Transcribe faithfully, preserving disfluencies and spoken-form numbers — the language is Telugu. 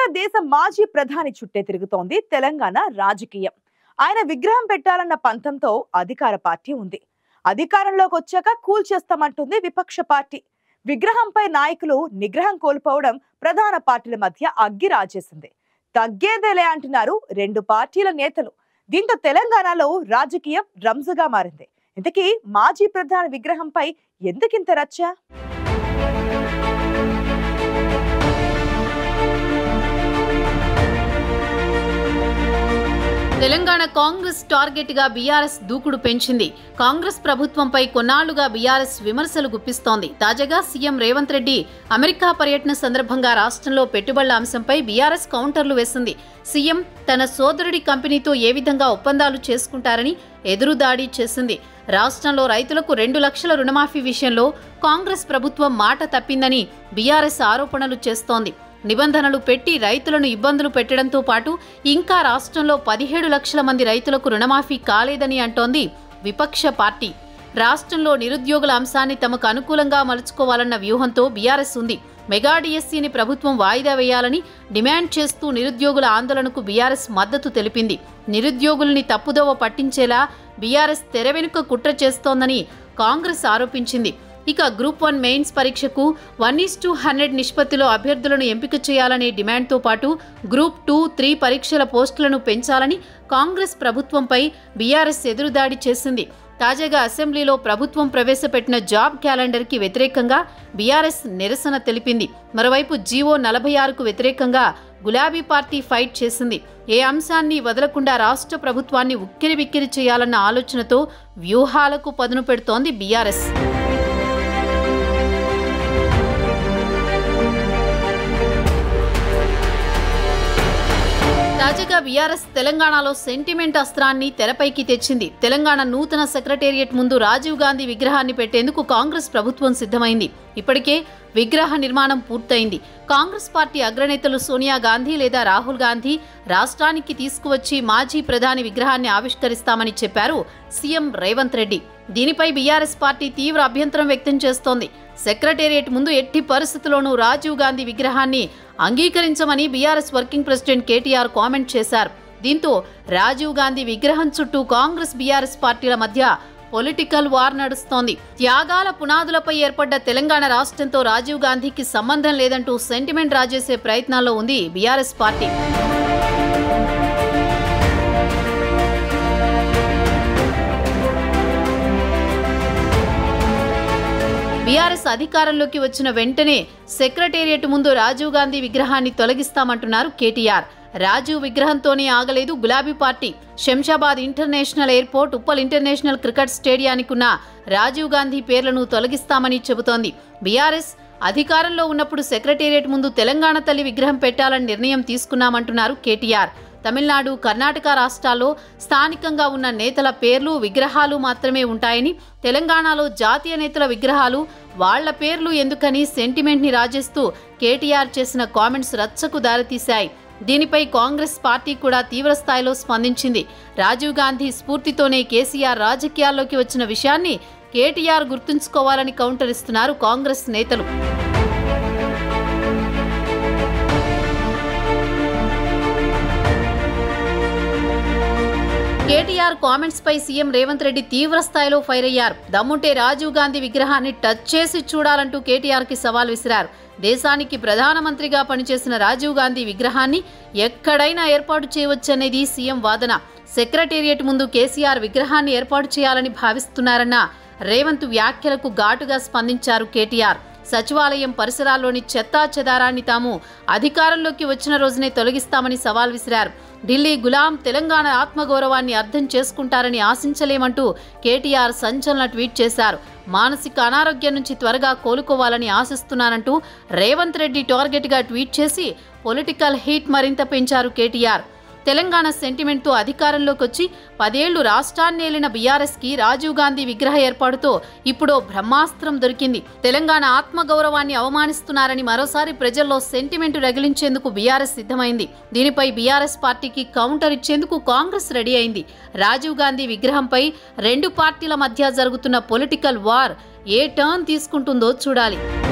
తాజాగా దేశ మాజీ ప్రధాని చుట్టే తిరుగుతోంది తెలంగాణ రాజకీయం. ఆయన విగ్రహం పెట్టాలన్న పంతంతో అధికార పార్టీ ఉంది. అధికారంలోకి వచ్చాక కూల్చేస్తామంటుంది విపక్ష పార్టీ. విగ్రహంపై నాయకులు నిగ్రహం కోల్పోవడం ప్రధాన పార్టీల మధ్య అగ్గి రాజేసింది. తగ్గేదేలే అంటున్నారు రెండు పార్టీల నేతలు. దీంతో తెలంగాణలో రాజకీయం రంజుగా మారింది. ఇంతకీ మాజీ ప్రధాని విగ్రహంపై ఎందుకింత రచ్చ? తెలంగాణ కాంగ్రెస్ టార్గెట్ గా బీఆర్ఎస్ దూకుడు పెంచింది. కాంగ్రెస్ ప్రభుత్వంపై కొన్నాళ్లుగా బీఆర్ఎస్ విమర్శలు గుప్పిస్తోంది. తాజాగా సీఎం రేవంత్ రెడ్డి అమెరికా పర్యటన సందర్భంగా రాష్ట్రంలో పెట్టుబడుల అంశంపై బీఆర్ఎస్ కౌంటర్లు వేసింది. సీఎం తన సోదరుడి కంపెనీతో ఏ విధంగా ఒప్పందాలు చేసుకుంటారని ఎదురుదాడి చేసింది. రాష్ట్రంలో రైతులకు రెండు లక్షల రుణమాఫీ విషయంలో కాంగ్రెస్ ప్రభుత్వం మాట తప్పిందని బీఆర్ఎస్ ఆరోపణలు చేస్తోంది. నిబంధనలు పెట్టి రైతులను ఇబ్బందులు పెట్టడంతో పాటు ఇంకా రాష్ట్రంలో పదిహేడు లక్షల మంది రైతులకు రుణమాఫీ కాలేదని అంటోంది విపక్ష పార్టీ. రాష్ట్రంలో నిరుద్యోగుల అంశాన్ని తమకు అనుకూలంగా మలుచుకోవాలన్న వ్యూహంతో బీఆర్ఎస్ ఉంది. మెగా డిఎస్సీని ప్రభుత్వం వాయిదా వేయాలని డిమాండ్ చేస్తూ నిరుద్యోగుల ఆందోళనకు బీఆర్ఎస్ మద్దతు తెలిపింది. నిరుద్యోగుల్ని తప్పుదోవ పట్టించేలా బీఆర్ఎస్ తెర వెనుక కుట్ర చేస్తోందని కాంగ్రెస్ ఆరోపించింది. ఇక గ్రూప్ వన్ మెయిన్స్ పరీక్షకు వన్ ఈస్ టు హండ్రెడ్ నిష్పత్తిలో అభ్యర్థులను ఎంపిక చేయాలనే డిమాండ్తో పాటు గ్రూప్ టూ త్రీ పరీక్షల పోస్టులను పెంచాలని కాంగ్రెస్ ప్రభుత్వంపై బీఆర్ఎస్ ఎదురుదాడి చేసింది. తాజాగా అసెంబ్లీలో ప్రభుత్వం ప్రవేశపెట్టిన జాబ్ క్యాలెండర్కి వ్యతిరేకంగా బీఆర్ఎస్ నిరసన తెలిపింది. మరోవైపు జీవో నలభై ఆరుకు వ్యతిరేకంగా గులాబీ పార్టీ ఫైట్ చేసింది. ఏ అంశాన్ని వదలకుండా రాష్ట్ర ప్రభుత్వాన్ని ఉక్కిరిబిక్కిరి చేయాలన్న ఆలోచనతో వ్యూహాలకు పదును పెడుతోంది బీఆర్ఎస్. తాజాగా బీఆర్ఎస్ తెలంగాణలో సెంటిమెంట్ అస్త్రాన్ని తెరపైకి తెచ్చింది. తెలంగాణ నూతన సెక్రటేరియట్ ముందు రాజీవ్ గాంధీ విగ్రహాన్ని పెట్టేందుకు కాంగ్రెస్ ప్రభుత్వం సిద్ధమైంది. ఇప్పటికే విగ్రహ నిర్మాణం పూర్తయింది. కాంగ్రెస్ పార్టీ అగ్రనేతలు సోనియా గాంధీ లేదా రాహుల్ గాంధీ రాష్ట్రానికి తీసుకువచ్చి మాజీ ప్రధాని విగ్రహాన్ని ఆవిష్కరిస్తామని చెప్పారు సీఎం రేవంత్ రెడ్డి. దీనిపై బీఆర్ఎస్ పార్టీ తీవ్ర అభ్యంతరం వ్యక్తం చేస్తోంది. సెక్రటేరియట్ ముందు ఎట్టి పరిస్థితుల్లోనూ రాజీవ్ గాంధీ విగ్రహాన్ని అంగీకరించమని BRS working president KTR comment చేశారు. దీంతో రాజీవ్ గాంధీ విగ్రహం చుట్టూ కాంగ్రెస్ బీఆర్ఎస్ పార్టీల మధ్య పొలిటికల్ వార్ నడుస్తోంది. త్యాగాల పునాదులపై ఏర్పడ్డ తెలంగాణ రాష్ట్రంతో రాజీవ్ గాంధీకి సంబంధం లేదంటూ సెంటిమెంట్ రాజేసే ప్రయత్నాల్లో ఉంది బీఆర్ఎస్ పార్టీ. బీఆర్ఎస్ అధికారంలోకి వచ్చిన వెంటనే సెక్రటేరియట్ ముందు రాజీవ్ గాంధీ విగ్రహాన్ని తొలగిస్తామంటున్నారు కేటీఆర్. రాజీవ్ విగ్రహంతోనే ఆగలేదు గులాబీ party. Shamshabad international airport, Uppal international cricket స్టేడియానికి ఉన్న రాజీవ్ గాంధీ పేర్లను తొలగిస్తామని చెబుతోంది. బీఆర్ఎస్ అధికారంలో ఉన్నప్పుడు సెక్రటేరియట్ ముందు తెలంగాణ తల్లి విగ్రహం పెట్టాలని నిర్ణయం తీసుకున్నామంటున్నారు కేటీఆర్. తమిళనాడు, కర్ణాటక రాష్ట్రాల్లో స్థానికంగా ఉన్న నేతల పేర్లు, విగ్రహాలు మాత్రమే ఉంటాయని, తెలంగాణలో జాతీయ నేతల విగ్రహాలు, వాళ్ల పేర్లు ఎందుకని సెంటిమెంట్ని రాజేస్తూ కేటీఆర్ చేసిన కామెంట్స్ రచ్చకు దారితీశాయి. దీనిపై కాంగ్రెస్ పార్టీ కూడా తీవ్రస్థాయిలో స్పందించింది. రాజీవ్ గాంధీ స్ఫూర్తితోనే కేసీఆర్ రాజకీయాల్లోకి వచ్చిన విషయాన్ని కేటీఆర్ గుర్తుంచుకోవాలని కౌంటర్ ఇస్తున్నారు కాంగ్రెస్ నేతలు. కేటీఆర్ కామెంట్స్ పై సీఎం రేవంత్ రెడ్డి తీవ్ర స్థాయిలో ఫైర్ అయ్యారు. దమ్ముంటే రాజీవ్ గాంధీ విగ్రహాన్ని టచ్ చేసి చూడాలంటూ కేటీఆర్ కి సవాల్ విసిరారు. దేశానికి ప్రధానమంత్రిగా పనిచేసిన రాజీవ్ గాంధీ విగ్రహాన్ని ఎక్కడైనా ఏర్పాటు చేయవచ్చనేది సీఎం వాదన. సెక్రటేరియట్ ముందు కేసీఆర్ విగ్రహాన్ని ఏర్పాటు చేయాలని భావిస్తున్నారన్న రేవంత్ వ్యాఖ్యలకు ఘాటుగా స్పందించారు కేటీఆర్. సచివాలయం పరిసరాల్లోని చెత్తా చెదారాన్ని తాము అధికారంలోకి వచ్చిన రోజునే తొలగిస్తామని సవాల్ విసిరారు. ఢిల్లీ గులాం తెలంగాణ ఆత్మగౌరవాన్ని అర్థం చేసుకుంటారని ఆశించలేమంటూ కేటీఆర్ సంచలన ట్వీట్ చేశారు. మానసిక అనారోగ్యం నుంచి త్వరగా కోలుకోవాలని ఆశిస్తున్నానంటూ రేవంత్ రెడ్డి టార్గెట్గా ట్వీట్ చేసి పొలిటికల్ హీట్ మరింత పెంచారు కేటీఆర్. తెలంగాణ సెంటిమెంట్తో అధికారంలోకి వచ్చి పదేళ్లు రాష్ట్రాన్ని ఏలిన బీఆర్ఎస్ కి రాజీవ్ గాంధీ విగ్రహ ఏర్పాటుతో ఇప్పుడు బ్రహ్మాస్త్రం దొరికింది. తెలంగాణ ఆత్మగౌరవాన్ని అవమానిస్తున్నారని మరోసారి ప్రజల్లో సెంటిమెంట్ రగిలించేందుకు బీఆర్ఎస్ సిద్ధమైంది. దీనిపై బీఆర్ఎస్ పార్టీకి కౌంటర్ ఇచ్చేందుకు కాంగ్రెస్ రెడీ అయింది. రాజీవ్ గాంధీ విగ్రహంపై రెండు పార్టీల మధ్య జరుగుతున్న పొలిటికల్ వార్ ఏ టర్న్ తీసుకుంటుందో చూడాలి.